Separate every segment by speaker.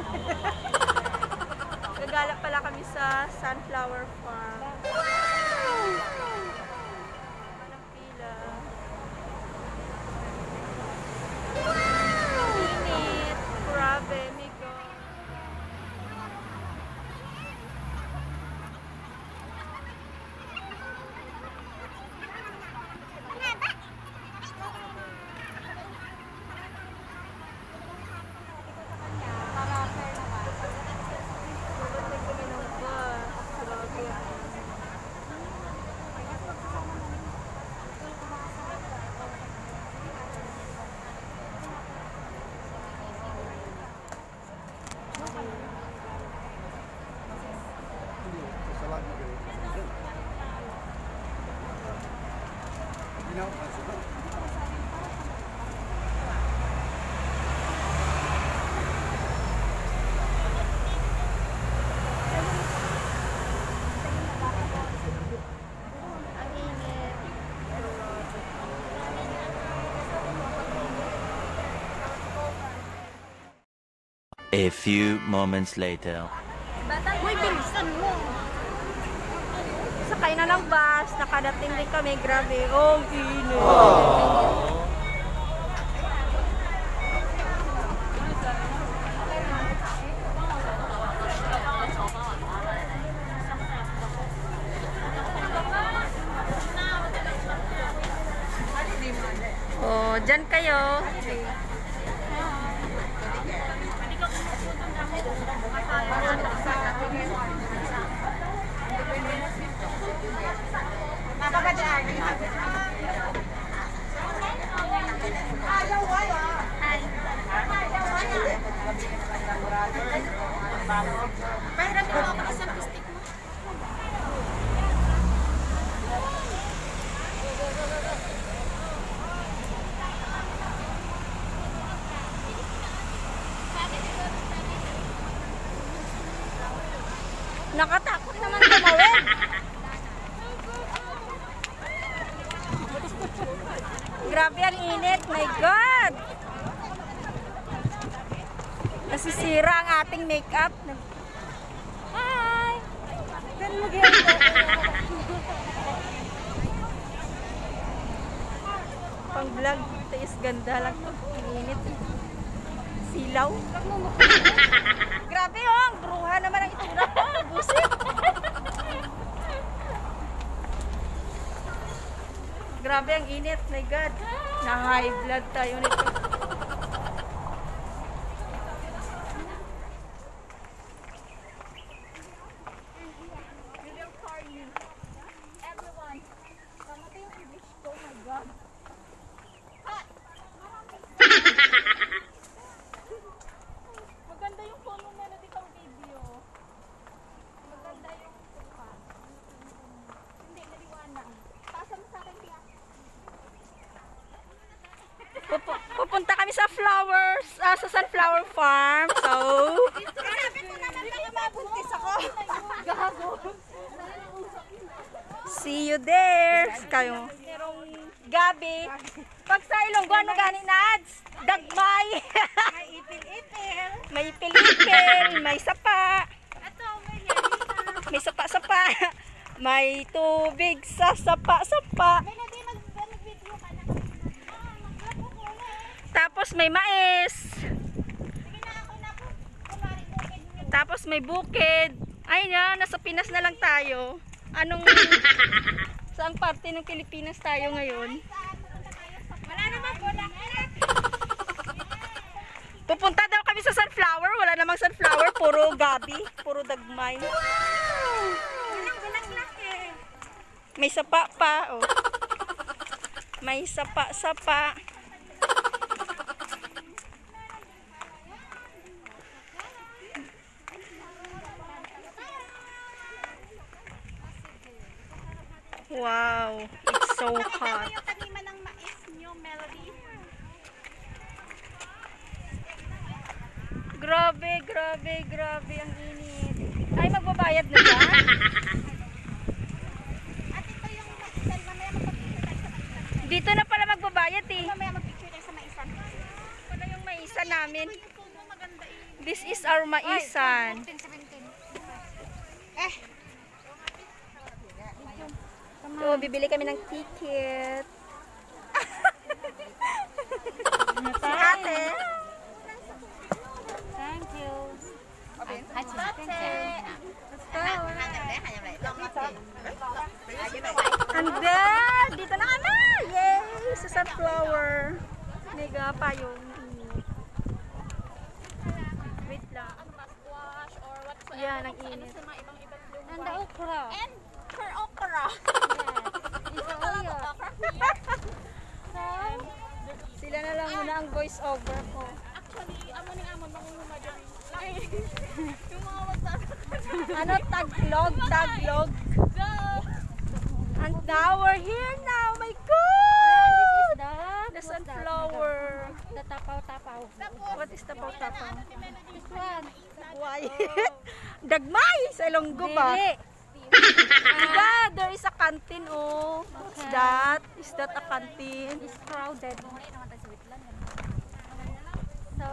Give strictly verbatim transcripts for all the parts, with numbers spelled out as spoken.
Speaker 1: Gagala pala kami sa sunflower farm. Wow! Walang pila. Wow! Init. Grabe, migo.
Speaker 2: A few moments later.
Speaker 1: Uy, bilisan mo! Sakay na ng bus, nakadating din kami, grabe, oh, init. Oh, dyan kayo. Pahiram mo ako isang pistik mo. Nakatakot naman tumawid. Grabe ang init, my God! Nasisira ang ating makeup. Hi! Gan mo pang vlog, tayo ganda lang to. Init. Silaw. Grabe oh, ang bruha naman ang itsura ko. Busit. Grabe ang init, my God. Na high blood tayo nito. Maganda yung phone mo na dito ang video. Maganda yung tuka. Hindi, naliwanag. Pasa mo sa akin, Pia. Pup- pupunta kami sa flowers, ah, sa sunflower farm. So, sabi ko naman kayo mabuntis ako. Gago. See you there. Kayo. Merong gabi. Pag sa Ilonggo, ano gani nads? Dagmay. May ipil-ipil. May ipil-ipil. May sapa. May sapa-sapa. May tubig sa sapa-sapa. Tapos may mais. Tapos may bukid. Ay na, nasa Pinas na lang tayo. Anong saang parte ng Pilipinas tayo ngayon? Wala naman po lang. Pupunta daw kami sa sunflower. Wala namang sunflower. Puro gabi. Puro dagmay. Wow! May sapa pa. Oh. May sapa-sapa. Wow, it's so hot. Grabe, grabe, grabe ang init. Ay, magbabayad na ba? Dito na pala magbabayad eh. Mamaya magpicture tayo sa maisan. Wala yung maisan namin. This is our maisan.
Speaker 3: Eh,
Speaker 1: So, bibili kami ng ticket. Si ate.
Speaker 3: thank you.
Speaker 1: Okay.
Speaker 3: Let's go.
Speaker 1: And then, dito na kami! Yay! Sa sunflower. Mega payong. Wait lang. Yan, ang init.
Speaker 3: And the okra.
Speaker 4: And for okra.
Speaker 3: Yes. It's oil. So,
Speaker 1: Sila na lang muna ang voice over ko.
Speaker 4: Actually, amo ni amon mangunguma diri. Yung mga magsasabi.
Speaker 1: Ano? Taglog? Taglog?
Speaker 4: Go!
Speaker 1: And now we're here now! My
Speaker 3: this
Speaker 1: God!
Speaker 3: is the,
Speaker 1: The
Speaker 3: what's
Speaker 1: sunflower.
Speaker 3: that? The tapaw-tapaw.
Speaker 1: What is the paw-tapaw?
Speaker 3: This one.
Speaker 1: Why? Dagmay! Sa Ilonggo ba?
Speaker 3: Dili.
Speaker 1: Diba? There is a canteen, oh. What's
Speaker 3: Okay.
Speaker 1: that? Is that a canteen?
Speaker 3: It's crowded. So,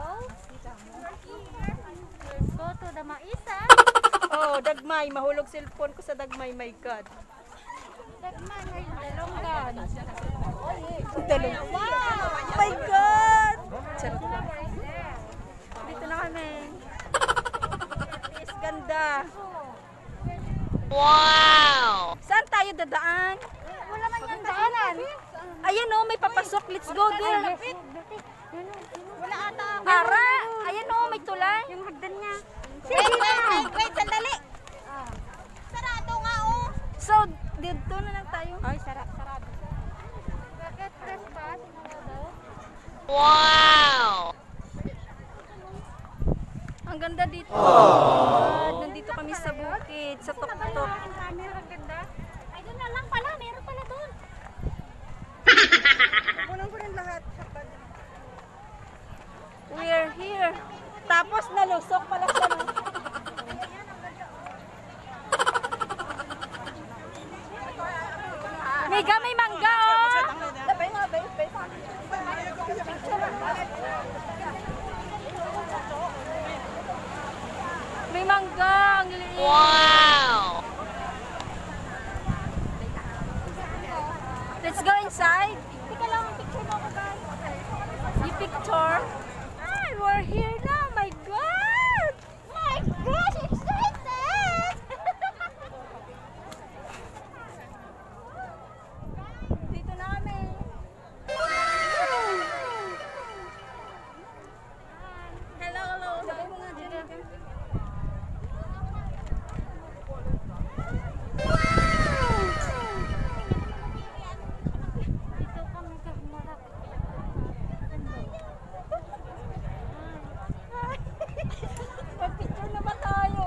Speaker 3: let's go to the maisan.
Speaker 1: Oh, Dagmay. Mahulog cellphone ko sa Dagmay. My God.
Speaker 3: Dalonggan.
Speaker 1: Dalong. My God! Charot lang. Dito na kami. Is ganda.
Speaker 2: Wow!
Speaker 1: Saan tayo dadaan?
Speaker 3: Wala man yung daanan.
Speaker 1: Ayan oh, may papasok. Let's go there.
Speaker 3: Wala ata.
Speaker 1: Ara! Ayan oh, may tulay.
Speaker 3: Yung hagdan niya.
Speaker 4: Wait, wait, wait, wait, sandali. Sarado nga oh.
Speaker 1: So, dito na lang tayo.
Speaker 3: Ay, sarap, sarap. Bakit trespass?
Speaker 2: Wow!
Speaker 1: Ang ganda dito. God, nandito kami sa bukid, sa tuktok.
Speaker 3: Camera, ang ganda.
Speaker 4: Ay, doon na lang pala. Meron pala doon.
Speaker 1: Kunin ko rin lahat. We're here. Tapos nalusok pala siya. No? Mega, may mangga oh! May mangga, ang liit.
Speaker 2: Wow!
Speaker 1: Let's go inside. Tika lang, picture mo ako guys. You picture? Ay, we're here now. My God!
Speaker 4: My gosh, excited!
Speaker 1: Dito na kami. Hello, hello. Sabay mo nga dyan.
Speaker 3: Dito kami kahumarap.
Speaker 1: Mag-picture na ba tayo?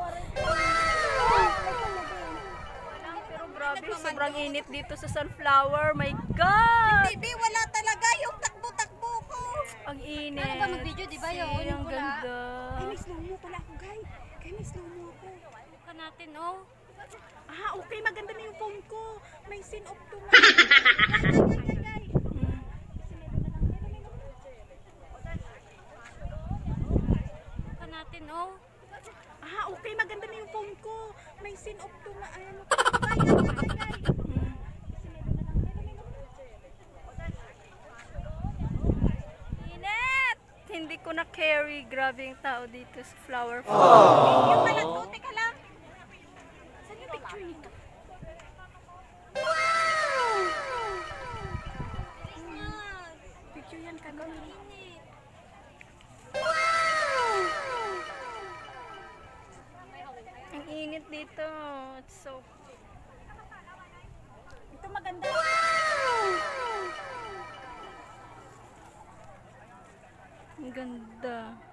Speaker 1: Pero grabe, sobrang init dito sa sunflower. My God!
Speaker 4: Baby, wala talaga yung takbo-takbo ko.
Speaker 1: Ang init.
Speaker 3: Ano ba mag-video, di ba yun?
Speaker 1: See, ang
Speaker 3: Yung pula?
Speaker 1: ganda.
Speaker 4: Ay, may slow mo pala ako, guys. Kaya may slow mo ako.
Speaker 3: Bukan natin, oh.
Speaker 4: Ah, okay. Maganda na yung phone ko. May scene off to na. Ay, ay, ay, ay, ay.
Speaker 3: Bukan natin, oh.
Speaker 4: Ah, okay. Maganda na yung phone ko. May scene off to na. Ay, ano pa? Ay, ay, ay, ay, ay.
Speaker 1: Init! Hindi ko na carry. Grabe yung tao dito sa flower farm.
Speaker 4: Yung pala to, teka lang. Saan yung picture nito? Picture yan kagawin.
Speaker 1: Ang init dito. It's so...
Speaker 4: Ito maganda.
Speaker 1: Ang ganda.